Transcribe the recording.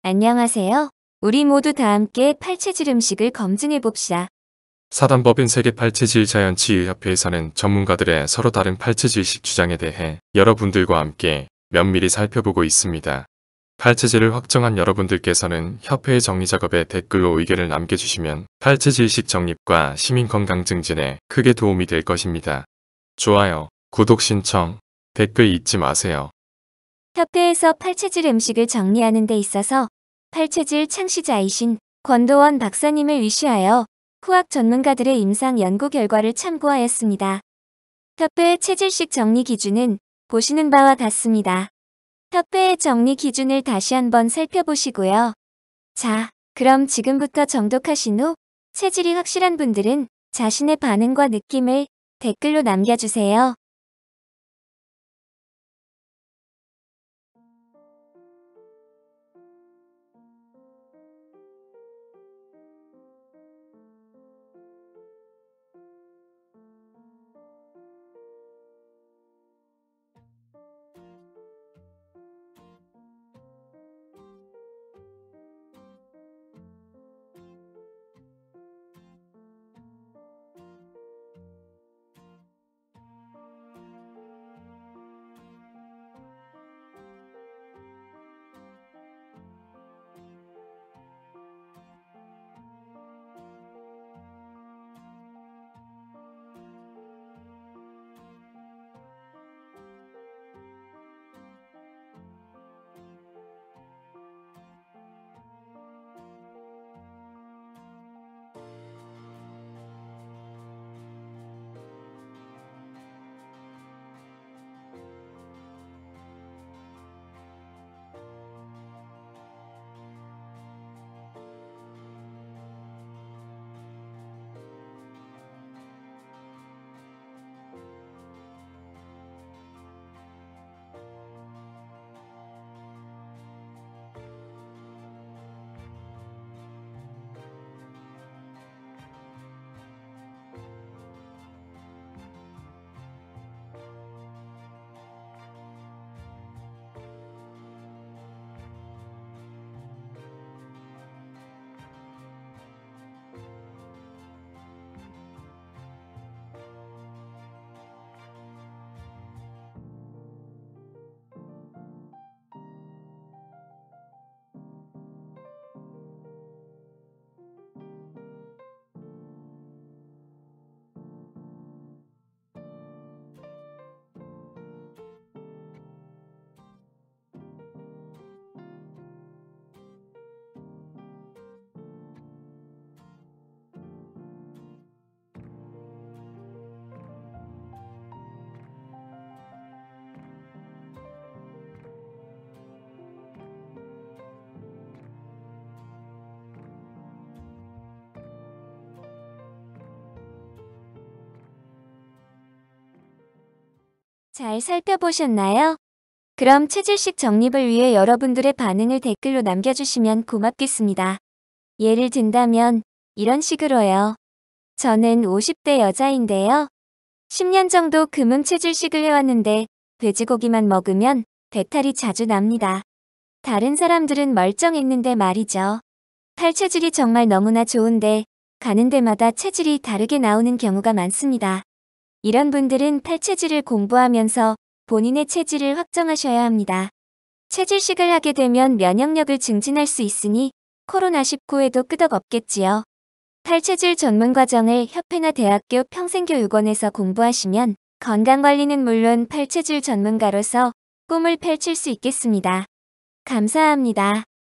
안녕하세요. 우리 모두 다 함께 팔체질 음식을 검증해 봅시다. 사단법인 세계 팔체질 자연치유협회에서는 전문가들의 서로 다른 팔체질식 주장에 대해 여러분들과 함께 면밀히 살펴보고 있습니다. 팔체질을 확정한 여러분들께서는 협회의 정리 작업에 댓글로 의견을 남겨주시면 팔체질식 정립과 시민 건강 증진에 크게 도움이 될 것입니다. 좋아요, 구독 신청, 댓글 잊지 마세요. 협회에서 팔체질 음식을 정리하는 데 있어서 팔체질 창시자이신 권도원 박사님을 위시하여 후학 전문가들의 임상 연구 결과를 참고하였습니다. 협회의 체질식 정리 기준은 보시는 바와 같습니다. 협회의 정리 기준을 다시 한번 살펴보시고요. 자, 그럼 지금부터 정독하신 후 체질이 확실한 분들은 자신의 반응과 느낌을 댓글로 남겨주세요. 잘 살펴보셨나요? 그럼 체질식 정립을 위해 여러분들의 반응을 댓글로 남겨주시면 고맙겠습니다. 예를 든다면 이런 식으로요. 저는 50대 여자인데요. 10년 정도 금음 체질식을 해왔는데 돼지고기만 먹으면 배탈이 자주 납니다. 다른 사람들은 멀쩡했는데 말이죠. 팔체질이 정말 너무나 좋은데 가는 데마다 체질이 다르게 나오는 경우가 많습니다. 이런 분들은 팔체질을 공부하면서 본인의 체질을 확정하셔야 합니다. 체질식을 하게 되면 면역력을 증진할 수 있으니 코로나19에도 끄덕없겠지요. 팔체질 전문 과정을 협회나 대학교 평생교육원에서 공부하시면 건강관리는 물론 팔체질 전문가로서 꿈을 펼칠 수 있겠습니다. 감사합니다.